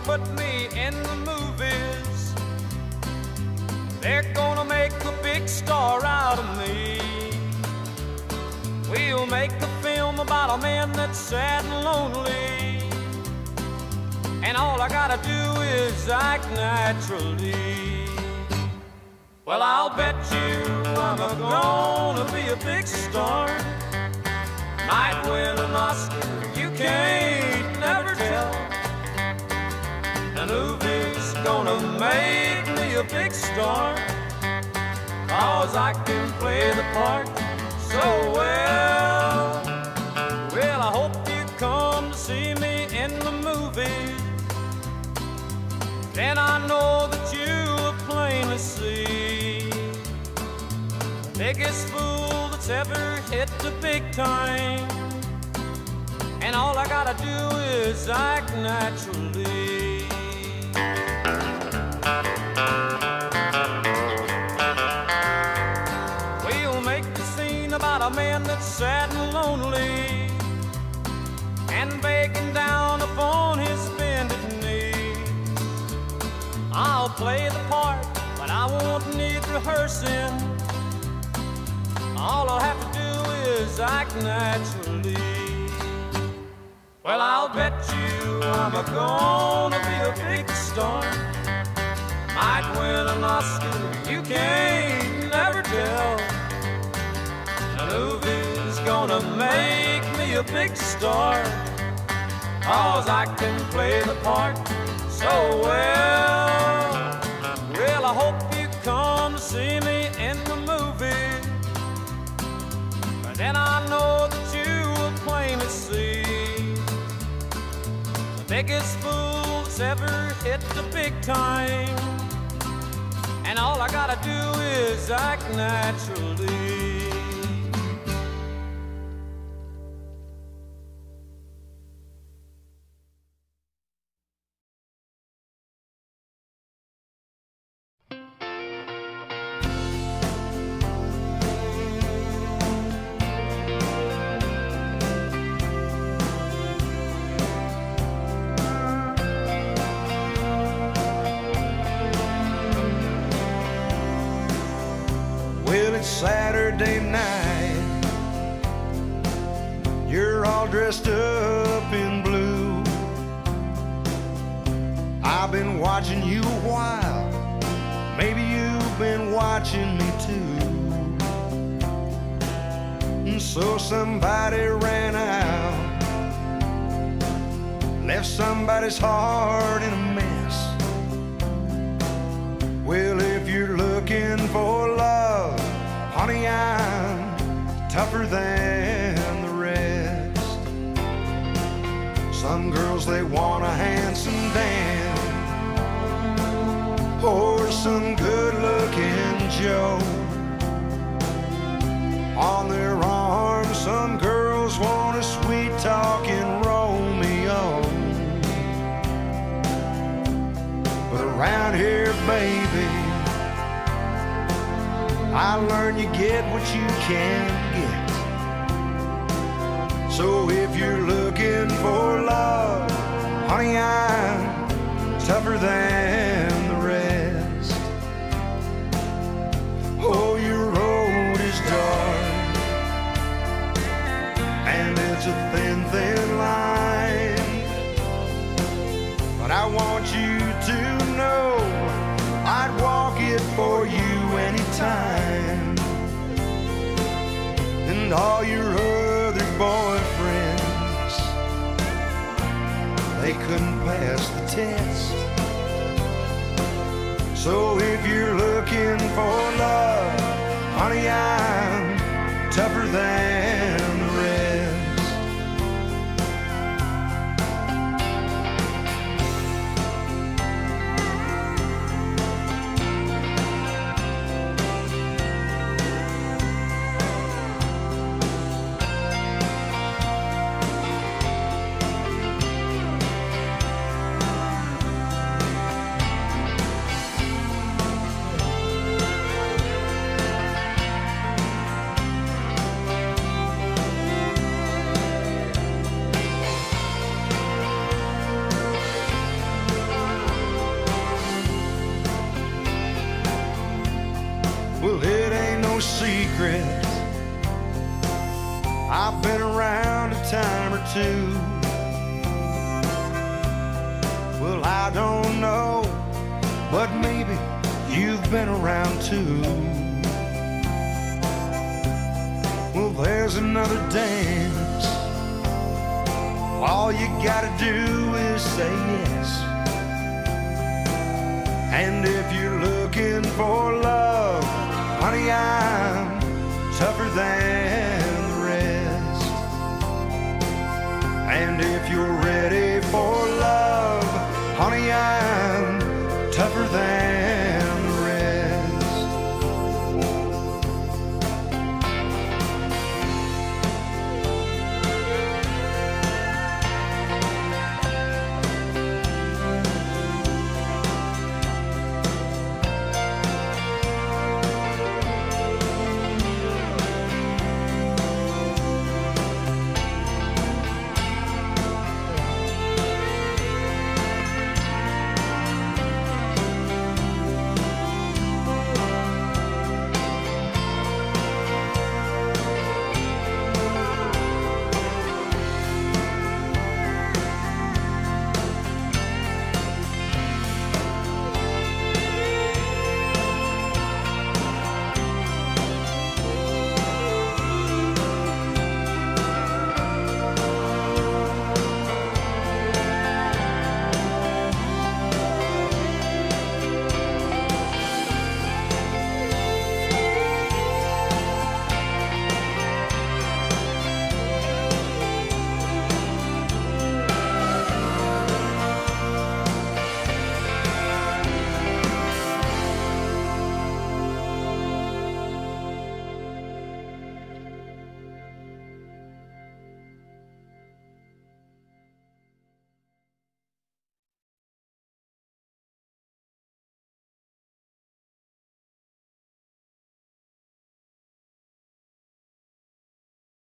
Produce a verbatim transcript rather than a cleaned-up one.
put me in the movies. They're gonna make a big star out of me. We'll make a film about a man that's sad and lonely, and all I gotta do is act naturally. Well, I'll bet you I'm a gonna be a big star. Might win an Oscar, you can't never tell. The movie's gonna make me a big star, 'cause I can play the part so well. Well, I hope you come to see me in the movie. Then I know that you will plainly see the biggest fool that's ever hit the big time, and all I gotta do is act naturally. We'll make the scene about a man that's sad and lonely, and begging down upon his bended knees. I'll play the part, but I won't need rehearsing. All I'll have to do is act naturally. Well, I'll bet you I'm a gonna be a big star. Might win an Oscar, you can't never tell. The movie's gonna make me a big star, 'cause I can play the part so well. Well, I hope you come to see me in the movie. But then I know that you will plainly see the biggest fool that's ever hit the big time, and all I gotta do is act naturally. Saturday night, you're all dressed up in blue. I've been watching you a while, maybe you've been watching me too. And so somebody ran out, left somebody's heart in a mess. Well, if you're looking for love, honey, I'm tougher than the rest. Some girls, they want a handsome Dan, or some good-looking Joe. On their arms, some girls want a sweet-talking Romeo. But around here, baby, I learned you get what you can get. So if you're looking for love, honey, I'm tougher than the rest. Oh, your road is dark, and it's a thin, thin line. But I want you to know I'd walk it for you anytime. And all your other boyfriends, they couldn't pass the test. So if you're looking for love, honey, I'm tougher than the rest. dress. I've been around a time or two. Well, I don't know, but maybe you've been around too. Well, there's another dance. All you gotta do is say yes. And if you're looking for love, honey, I'm tougher than the rest. And if you're ready for love,